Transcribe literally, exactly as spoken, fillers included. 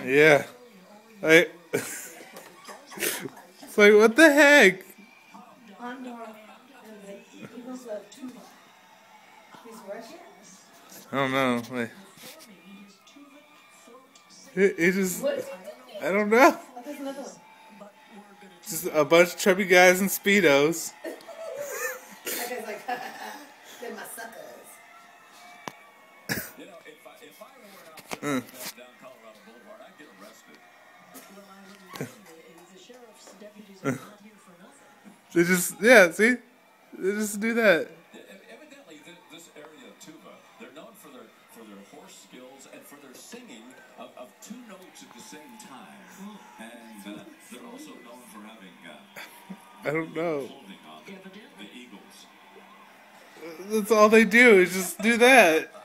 Yeah. I, it's like, what the heck? I don't know. Like, it, it just, I don't know. Just a bunch of chubby guys in Speedos. Mm. They just, yeah, see? They just do that. Evidently, this area of Tuva, they're known for their for their horse skills and for their singing of, of two notes at the same time. And uh, they're also known for having uh, I don't know. clothing on the Eagles. That's all they do is just do that.